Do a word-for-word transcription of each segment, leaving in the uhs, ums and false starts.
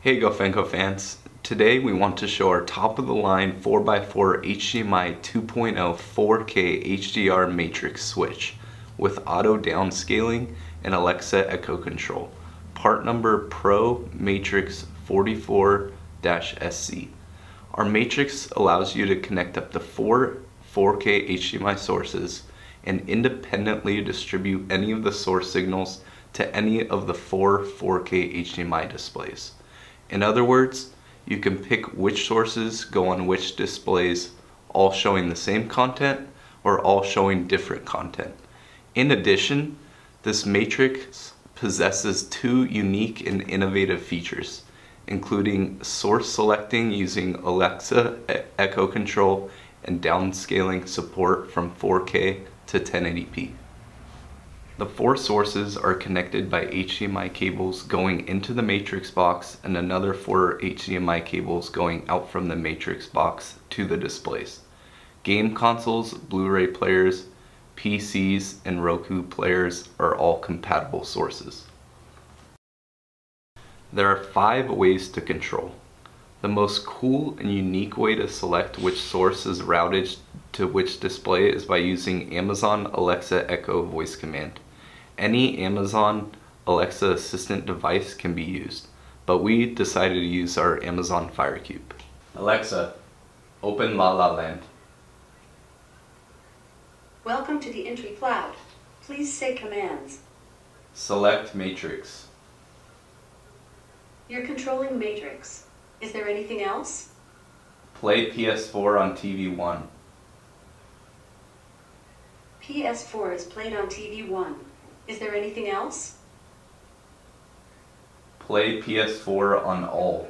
Hey gofanco fans, today we want to show our top of the line four by four H D M I two point oh four K H D R matrix switch with auto downscaling and Alexa Echo control. Part number Pro Matrix forty-four S C. Our matrix allows you to connect up to four 4K H D M I sources and independently distribute any of the source signals to any of the four 4K H D M I displays. In other words, you can pick which sources go on which displays, all showing the same content or all showing different content. In addition, this matrix possesses two unique and innovative features, including source selecting using Alexa Echo control and downscaling support from four K to ten eighty p. The four sources are connected by H D M I cables going into the matrix box and another four H D M I cables going out from the matrix box to the displays. Game consoles, Blu-ray players, P Cs, and Roku players are all compatible sources. There are five ways to control. The most cool and unique way to select which source is routed to which display is by using Amazon Alexa Echo voice command. Any Amazon Alexa assistant device can be used, but we decided to use our Amazon Fire Cube. Alexa, open La La Land. Welcome to the entry cloud. Please say commands. Select Matrix. You're controlling Matrix. Is there anything else? Play P S four on T V one. P S four is played on T V one. Is there anything else? Play P S four on all.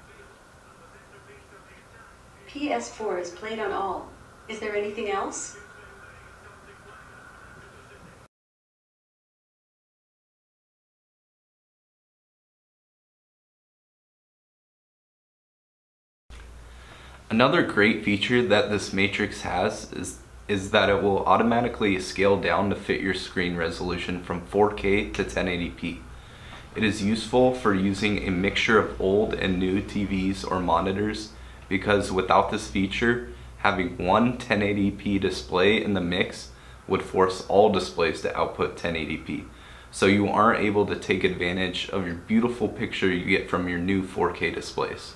P S four is played on all. Is there anything else? Another great feature that this matrix has is, is that it will automatically scale down to fit your screen resolution from four K to ten eighty p. It is useful for using a mixture of old and new T Vs or monitors, because without this feature, having one ten eighty p display in the mix would force all displays to output ten eighty p. So you aren't able to take advantage of your beautiful picture you get from your new four K displays.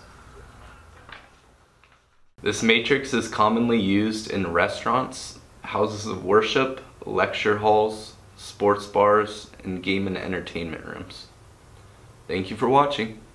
This matrix is commonly used in restaurants, houses of worship, lecture halls, sports bars, and game and entertainment rooms. Thank you for watching.